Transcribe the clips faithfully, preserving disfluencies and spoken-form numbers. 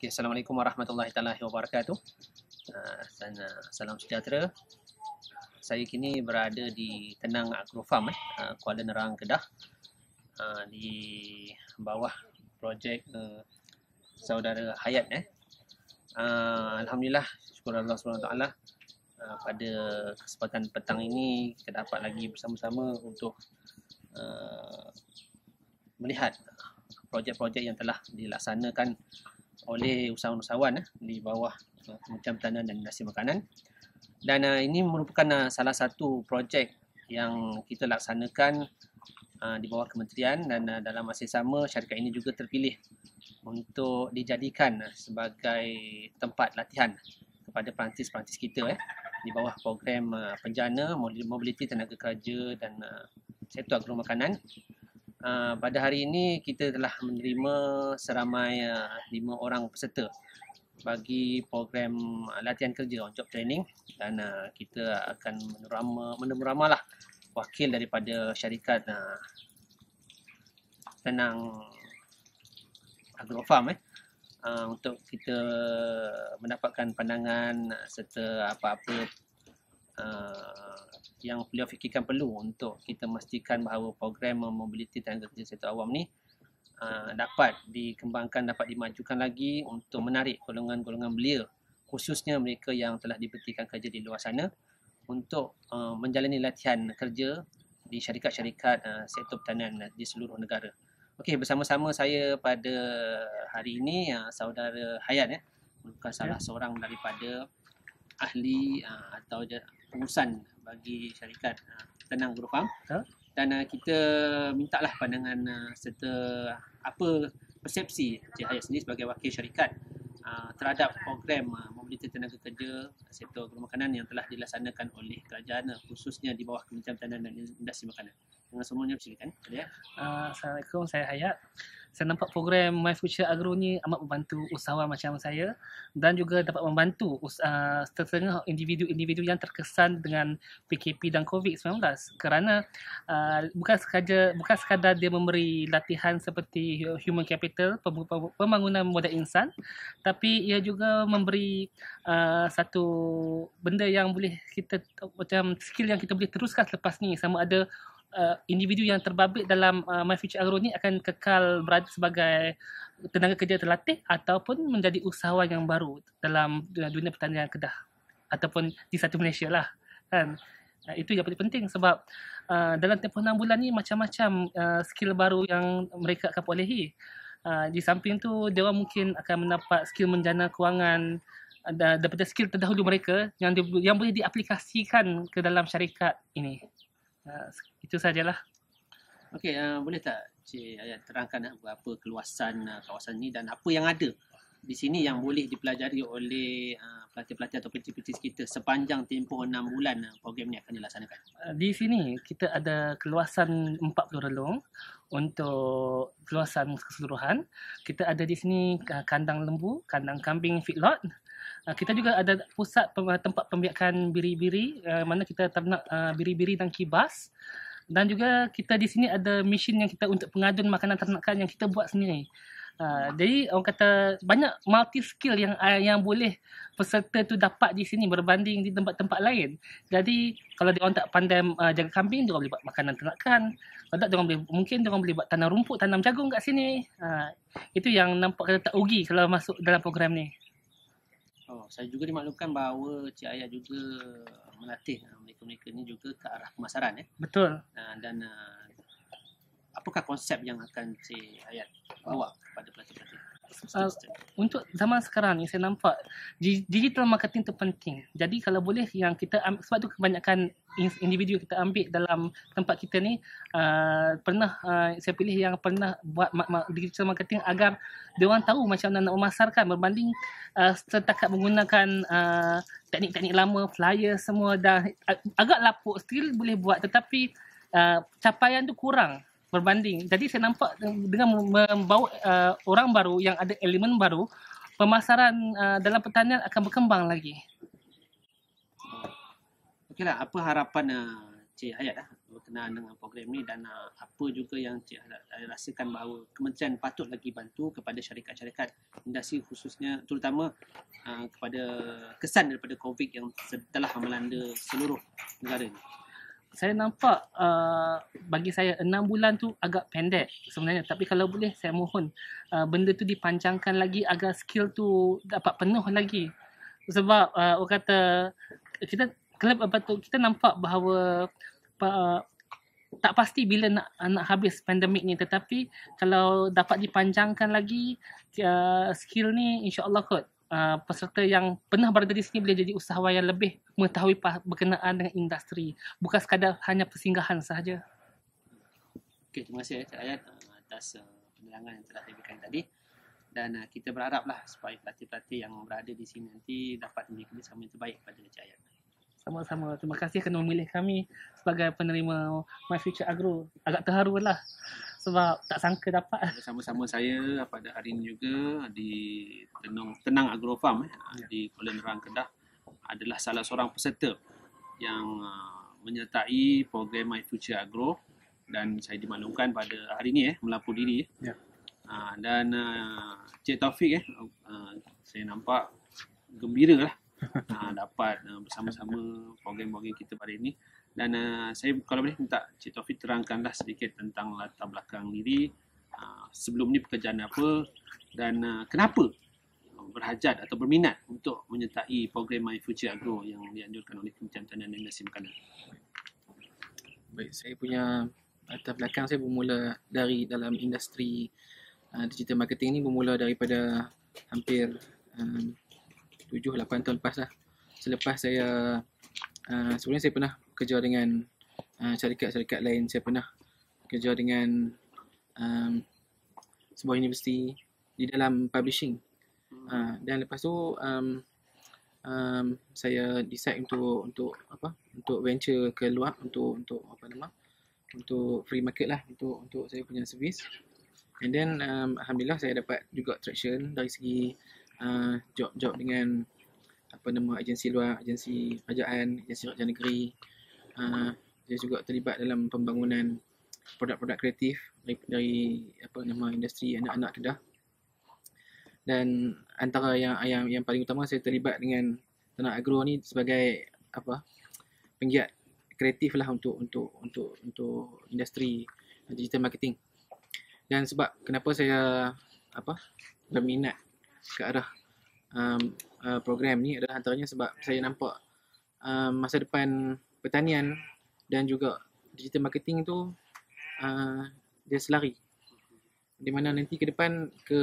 Okay, Assalamualaikum warahmatullahi taala wabarakatuh. Uh, dan, uh, salam sejahtera. Saya kini berada di Tenang Agro Farm, eh, uh, Kuala Nerang, Kedah, uh, di bawah projek uh, saudara Hayat. Eh. Uh, Alhamdulillah, syukur Allah subhanahu wa taala, uh, pada kesempatan petang ini kita dapat lagi bersama-sama untuk uh, melihat projek-projek yang telah dilaksanakan oleh usahawan-usahawan eh, di bawah uh, Kementerian Pertanian dan Industri Makanan. Dan uh, ini merupakan uh, salah satu projek yang kita laksanakan uh, di bawah kementerian, dan uh, dalam masa sama syarikat ini juga terpilih untuk dijadikan uh, sebagai tempat latihan kepada perantis-perantis kita eh, di bawah program uh, penjana mobiliti tenaga kerja dan uh, sektor agro makanan. Uh, pada hari ini kita telah menerima seramai uh, lima orang peserta bagi program uh, latihan kerja on job training, dan uh, kita akan menerima menerima lah wakil daripada syarikat uh, Tenang Agro Farm eh, uh, untuk kita mendapatkan pandangan uh, serta apa-apa uh, yang beliau fikirkan perlu untuk kita memastikan bahawa program mobiliti tenaga kerja sektor awam ni uh, dapat dikembangkan, dapat dimajukan lagi untuk menarik golongan-golongan belia, khususnya mereka yang telah diberikan kerja di luar sana, untuk uh, menjalani latihan kerja di syarikat-syarikat uh, sektor pertanian di seluruh negara. Okey, bersama-sama saya pada hari ini uh, saudara Hayat eh, merupakan salah seorang daripada ahli uh, atau pengurusan bagi syarikat uh, Tenang Agro Farm. Huh? Dan uh, kita mintalah pandangan uh, serta apa persepsi Cik Hayat sendiri sebagai wakil syarikat uh, terhadap program uh, mobiliti tenaga kerja sektor agro makanan yang telah dilaksanakan oleh kerajaan, uh, khususnya di bawah Kementerian Pertanian dan Industri Makanan. Dengan semuanya, silakan. Uh, Assalamualaikum, saya Hayat. Saya nampak program My Future Agro ni amat membantu usahawan macam saya, dan juga dapat membantu uh, setengah individu-individu yang terkesan dengan P K P dan COVID sembilan belas, kerana uh, bukan sekadar bukan sekadar dia memberi latihan seperti human capital, pembangunan modal insan, tapi ia juga memberi uh, satu benda yang boleh kita, macam skill yang kita boleh teruskan selepas ni. Sama ada Uh, individu yang terbabit dalam uh, My Future Agro ni akan kekal berada sebagai tenaga kerja terlatih ataupun menjadi usahawan yang baru dalam dunia pertanian Kedah ataupun di satu Malaysia lah kan. Uh, itu yang paling penting, sebab uh, dalam tempoh enam bulan ni macam-macam uh, skill baru yang mereka akan perolehi. Uh, di samping tu dia orang mungkin akan mendapat skill menjana kewangan uh, daripada skill terdahulu mereka yang di, yang boleh diaplikasikan ke dalam syarikat ini. Uh, itu sajalah. Okey, uh, boleh tak Cik Hayat terangkan uh, berapa keluasan uh, kawasan ini dan apa yang ada di sini yang boleh dipelajari oleh uh, pelatih-pelatih atau pencinta kita sepanjang tempoh enam bulan uh, program ini akan dilaksanakan? Uh, di sini kita ada keluasan empat puluh relung untuk keluasan keseluruhan. Kita ada di sini uh, kandang lembu, kandang kambing, feedlot. Uh, kita juga ada pusat tempat pembiakan biri-biri, uh, mana kita ternak uh, biri-biri dan kibas. Dan juga kita di sini ada mesin yang kita untuk pengadun makanan ternakan yang kita buat sendiri. Uh, jadi orang kata banyak multi skill yang uh, yang boleh peserta tu dapat di sini berbanding di tempat-tempat lain. Jadi kalau dia orang tak pandai uh, jaga kambing, dia orang boleh buat makanan ternakan. Kalau tak, dia orang boleh, mungkin dia orang boleh buat tanam rumput, tanam jagung kat sini. Uh, itu yang nampak kata tak rugi kalau masuk dalam program ni. Oh, saya juga dimaklumkan bahawa Cik Hayat juga melatih mereka-mereka ni juga ke arah pemasaran eh. Betul. Uh, dan uh, apakah konsep yang akan Cik Hayat bawa kepada pelatih-pelatih? Uh, untuk zaman sekarang ni saya nampak digital marketing tu penting. Jadi kalau boleh yang kita ambil, sebab tu kebanyakan individu kita ambil dalam tempat kita ni uh, pernah uh, saya pilih yang pernah buat ma- ma- digital marketing agar dia orang tahu macam mana nak memasarkan berbanding uh, setakat menggunakan uh, teknik-teknik lama, flyer semua dah uh, agak lapuk, still boleh buat tetapi uh, capaian tu kurang berbanding. Jadi saya nampak dengan membawa uh, orang baru yang ada elemen baru, pemasaran uh, dalam pertanian akan berkembang lagi. Okeylah, apa harapan uh, Cik Hayat uh, berkenaan dengan program ni, dan uh, apa juga yang Cik rasakan bahawa kementerian patut lagi bantu kepada syarikat-syarikat industri, khususnya terutama uh, kepada kesan daripada COVID yang telah melanda seluruh negara ni. Saya nampak uh, bagi saya enam bulan tu agak pendek sebenarnya, tapi kalau boleh saya mohon uh, benda tu dipanjangkan lagi agar skill tu dapat penuh lagi. Sebab uh, orang kata kita kalau apa tu kita nampak bahawa uh, tak pasti bila nak nak habis pandemik ni, tetapi kalau dapat dipanjangkan lagi uh, skill ni, insya-Allah kot Uh, peserta yang pernah berada di sini boleh jadi usahawan yang lebih mengetahui berkenaan dengan industri, bukan sekadar hanya persinggahan sahaja. Okey, terima kasih Cik Ayat atas uh, penerangan yang telah diberikan tadi, dan uh, kita berharaplah supaya pelatih-pelatih yang berada di sini nanti dapat memberi kerjasama yang terbaik pada Cik Ayat. Sama-sama, terima kasih kerana memilih kami sebagai penerima My Future Agro. Agak terharu lah sebab tak sangka dapat. Bersama-sama saya pada hari ini juga di Tenang, Tenang Agro Farm eh, di Kuala Nerang, Kedah, adalah salah seorang peserta yang uh, menyertai program My Future Agro, dan saya dimaklumkan pada hari ini eh, melapor diri. Eh. Ya. Uh, dan uh, Cik Taufik eh, uh, saya nampak gembira lah uh, dapat uh, bersama-sama program-program kita pada ini. Dan uh, saya kalau boleh minta Cik Taufik terangkanlah sedikit tentang latar belakang diri, uh, sebelum ni pekerjaan apa, dan uh, kenapa berhajat atau berminat untuk menyertai program My Future Agro yang dianjurkan oleh Kementerian Pertanian dan Industri Makanan. Baik, saya punya latar belakang saya bermula dari dalam industri uh, digital marketing ni, bermula daripada hampir um, tujuh lapan tahun lepas lah. Selepas saya uh, sebelum saya pernah kerja dengan uh, syarikat-syarikat lain, saya pernah kerja dengan um, sebuah universiti di dalam publishing. Uh, dan lepas tu um, um, saya decide untuk untuk apa untuk venture ke luar, untuk untuk apa nama untuk free market lah, untuk untuk saya punya servis. And then um, alhamdulillah saya dapat juga traction dari segi uh, job-job dengan apa nama agensi luar, agensi kerajaan, agensi kerajaan negeri. Uh, saya juga terlibat dalam pembangunan produk-produk kreatif dari, dari apa nama industri anak-anak Kedah. Dan antara yang yang yang paling utama, saya terlibat dengan Tenang Agro ni sebagai apa penggiat kreatif lah untuk untuk untuk untuk industri digital marketing. Dan sebab kenapa saya apa berminat ke arah um, uh, program ni adalah antaranya sebab saya nampak um, masa depan pertanian dan juga digital marketing tu uh, dia selari, di mana nanti ke depan ke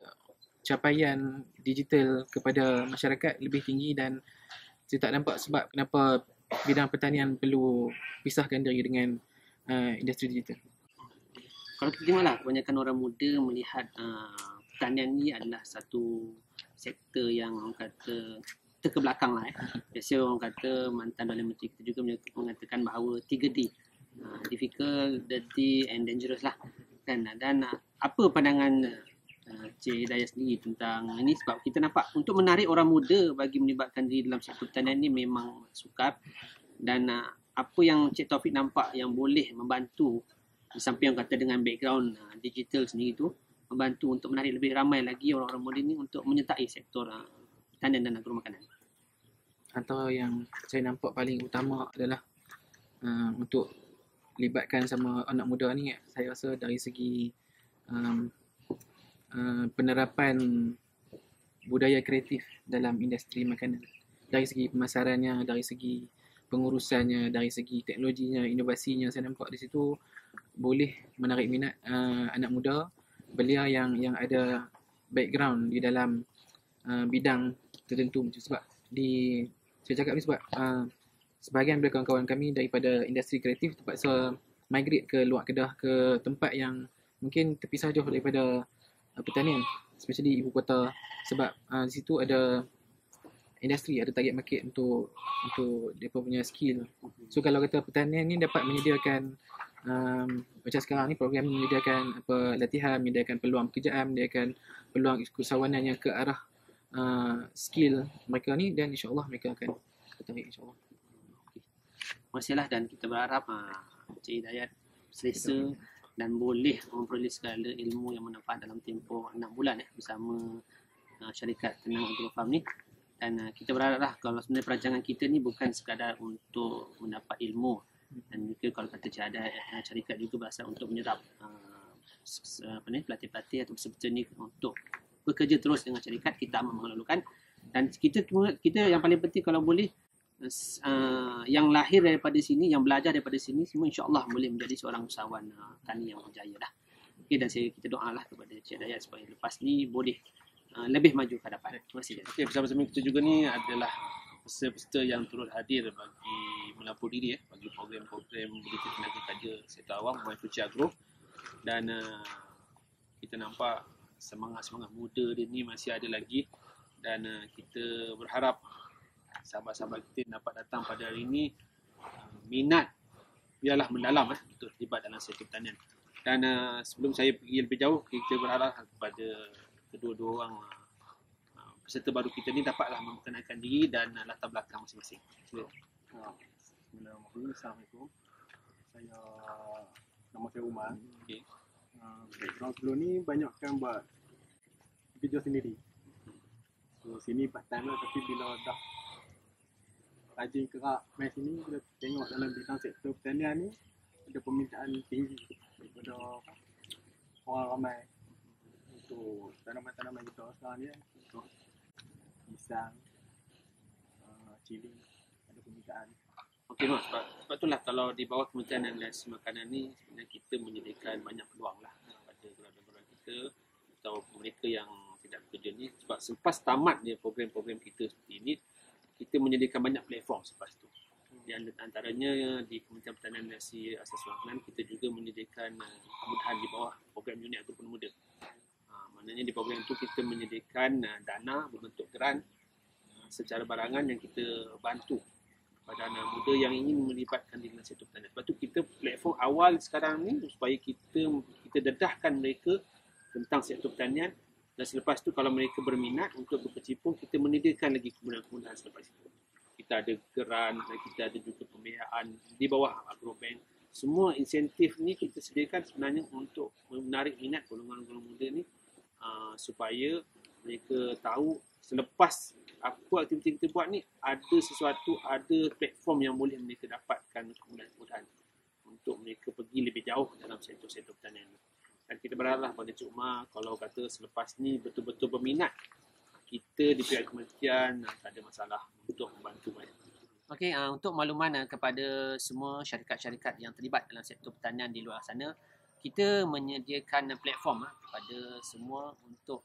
capaian digital kepada masyarakat lebih tinggi, dan saya tak nampak sebab kenapa bidang pertanian perlu pisahkan diri dengan uh, industri digital. Kalau kita tengoklah, kebanyakan orang muda melihat uh, pertanian ni adalah satu sektor yang orang kata terkebelakang lah. Eh. Biasa orang kata, mantan Perdana Menteri kita juga mengatakan bahawa tiga D. Uh, difficult, dirty and dangerous lah. Dan, dan uh, apa pandangan uh, Cik Hidayat sendiri tentang ini? Sebab kita nampak untuk menarik orang muda bagi melibatkan diri dalam sektor pertanian ni memang sukar. Dan uh, apa yang Cik Taufik nampak yang boleh membantu, di samping yang kata dengan background uh, digital sendiri tu, membantu untuk menarik lebih ramai lagi orang-orang muda ni untuk menyertai sektor uh, pertanian dan agro makanan. Antara yang saya nampak paling utama adalah uh, untuk libatkan sama anak muda ni, saya rasa dari segi um, uh, penerapan budaya kreatif dalam industri makanan. Dari segi pemasarannya, dari segi pengurusannya, dari segi teknologinya, inovasinya, saya nampak di situ boleh menarik minat uh, anak muda belia yang yang ada background di dalam uh, bidang tertentu. Sebab di saya cakap ni sebab uh, sebahagian daripada kawan-kawan kami daripada industri kreatif terpaksa migrate ke luar Kedah, ke tempat yang mungkin terpisah jauh daripada uh, pertanian, especially ibu kota, sebab uh, di situ ada industri, ada target market untuk untuk mereka punya skill. So kalau kata pertanian ni dapat menyediakan um, macam sekarang ni, program ni menyediakan apa latihan, menyediakan peluang pekerjaan, menyediakan peluang usahawanan yang ke arah uh, skill mereka ni, dan insya-Allah mereka akan tertarik, insya-Allah. Terima kasihlah, dan kita berharap uh, Cik Hidayat selesa dan boleh memperoleh segala ilmu yang bermanfaat dalam tempoh enam bulan eh, bersama uh, syarikat Tenang Agro Farm ni. Dan uh, kita berharaplah kalau sebenarnya perancangan kita ni bukan sekadar untuk mendapat ilmu, dan juga kalau kata Cik Hidayat, uh, syarikat juga berasal untuk menyerap uh, apa ni, pelatih-pelatih atau peserta ni untuk bekerja terus dengan syarikat. Kita amat mengeluarkan, dan kita kita yang paling penting kalau boleh uh, yang lahir daripada sini, yang belajar daripada sini semua insya-Allah boleh menjadi seorang usahawan uh, tani yang berjaya dah. Okey, dan saya kita doalah kepada Cik Hidayat supaya lepas ni boleh uh, lebih maju ke hadapan. Terima kasih. Okey, bersama-sama kita juga ni adalah peserta yang turut hadir bagi melapor diri eh bagi program-program Bidang Tenaga Kerja Sektor Awam My Future Agro. Dan uh, kita nampak semangat-semangat muda dia ni masih ada lagi, dan uh, kita berharap sahabat-sahabat kita dapat datang pada hari ini, uh, minat biarlah mendalam eh, untuk terlibat dalam sektor pertanian. Dan uh, sebelum saya pergi lebih jauh, kita berharap kepada kedua-dua orang uh, peserta baru kita ni dapatlah memperkenalkan diri dan uh, latar belakang masing-masing. Sila. Bismillahirrahmanirrahim. Assalamualaikum. Saya nama saya Umar. Okey. Uh, background sebelum ni banyak kan buat video sendiri. So sini part time lah, tapi bila dah rajin kerak main sini, kita tengok dalam bidang sektor pertanian ni ada permintaan tinggi daripada apa, orang ramai untuk tanaman-tanaman kita sekarang ni, untuk pisang, uh, cili, ada permintaan. Okey, Mak, sebab, sebab itulah kalau di bawah Kementerian Aliansi Makanan ni sebenarnya kita menyediakan banyak peluang lah kepada keluarga-keluarga kita atau mereka yang tidak bekerja ni. Sebab selepas tamat dia program-program kita seperti ini, kita menyediakan banyak platform selepas tu. Di antaranya di Kementerian Pertanian dan Aliansi Asas Makanan kita juga menyediakan uh, kemudahan di bawah program unit agro pemuda. Uh, maknanya di program itu kita menyediakan uh, dana berbentuk geran uh, secara barangan yang kita bantu pada anak muda yang ingin melibatkan diri dalam sektor pertanian. Sebab tu kita platform awal sekarang ni supaya kita kita dedahkan mereka tentang sektor pertanian, dan selepas tu kalau mereka berminat untuk berkecimpung, kita menyediakan lagi kemudahan-kemudahan selepas itu. Kita ada geran dan kita ada juga pembiayaan di bawah Agrobank. Semua insentif ni kita sediakan sebenarnya untuk menarik minat golongan-golongan muda ni uh, supaya mereka tahu selepas apa aktiviti kita buat ni ada sesuatu, ada platform yang boleh mereka dapatkan kemudahan-kemudahan untuk mereka pergi lebih jauh dalam sektor-sektor pertanian ni. Dan kita berharaplah pada Cik Umar kalau kata selepas ni betul-betul berminat, kita di pihak kementerian tak ada masalah untuk membantu mereka. Okey, uh, untuk makluman uh, kepada semua syarikat-syarikat yang terlibat dalam sektor pertanian di luar sana, kita menyediakan platform uh, kepada semua untuk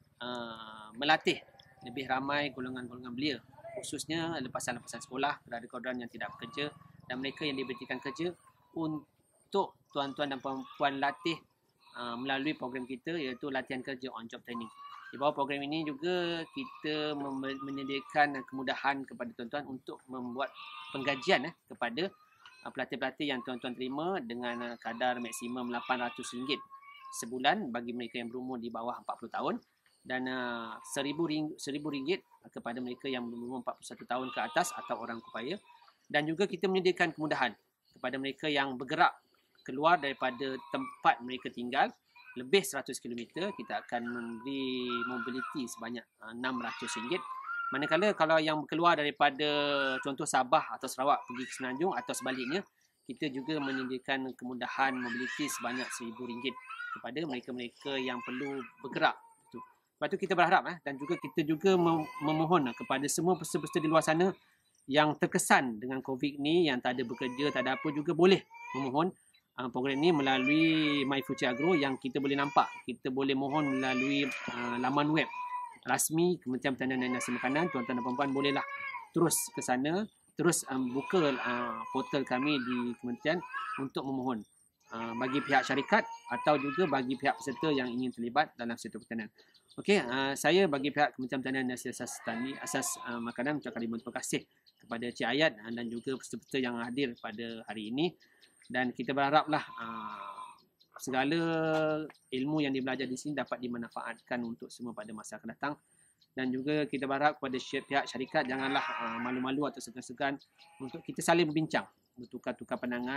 uh, melatih lebih ramai golongan-golongan belia, khususnya lepasan-lepasan sekolah, kader-kaderan yang tidak bekerja dan mereka yang diberikan kerja, untuk tuan-tuan dan puan-puan latih uh, melalui program kita iaitu latihan kerja on job training. Di bawah program ini juga kita mem- menyediakan kemudahan kepada tuan-tuan untuk membuat penggajian eh, kepada uh, pelatih-pelatih yang tuan-tuan terima dengan uh, kadar maksimum lapan ratus ringgit sebulan bagi mereka yang berumur di bawah empat puluh tahun, dan uh, seribu ringgit kepada mereka yang berumur empat puluh satu tahun ke atas atau orang kupaya. Dan juga kita menyediakan kemudahan kepada mereka yang bergerak keluar daripada tempat mereka tinggal lebih seratus kilometer, kita akan memberi mobility sebanyak enam ratus ringgit. Manakala kalau yang keluar daripada contoh Sabah atau Sarawak pergi ke Semenanjung atau sebaliknya, kita juga menyediakan kemudahan mobility sebanyak seribu ringgit kepada mereka-mereka yang perlu bergerak. Lepas tu kita berharap eh, dan juga kita juga memohon kepada semua peserta-peserta di luar sana yang terkesan dengan COVID ni, yang tak ada bekerja, tak ada apa, juga boleh memohon Uh, program ini melalui My Future Agro yang kita boleh nampak. Kita boleh mohon melalui uh, laman web rasmi Kementerian Pertanian dan Aliansi Makanan. Tuan-tuan dan puan-puan bolehlah terus ke sana, terus um, buka uh, portal kami di kementerian untuk memohon uh, bagi pihak syarikat atau juga bagi pihak peserta yang ingin terlibat dalam sektor pertanian. Okey, uh, saya bagi pihak Kementerian Pertanian dan Aliansi Asas Tani, Asas uh, Makanan mengucapkan ribuan terima kasih kepada Cik Ayat uh, dan juga peserta-peserta yang hadir pada hari ini. Dan kita berharaplah uh, segala ilmu yang dibelajar di sini dapat dimanfaatkan untuk semua pada masa akan datang. Dan juga kita berharap kepada pihak syarikat janganlah uh, malu-malu atau segan-segan untuk kita saling berbincang, bertukar-tukar pandangan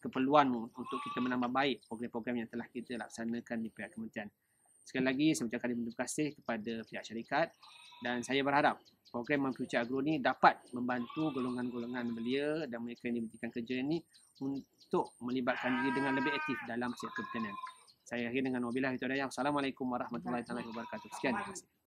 keperluan untuk kita menambah baik program-program yang telah kita laksanakan di pihak kementerian. Sekali lagi, saya ucapkan terima kasih kepada pihak syarikat dan saya berharap program My Future Agro ni dapat membantu golongan-golongan belia dan mereka yang diberikan kerja ini untuk melibatkan diri dengan lebih aktif dalam sektor pertanian. Saya akhir dengan wabillahi taufiq. Assalamualaikum warahmatullahi wabarakatuh. Sekian, terima kasih.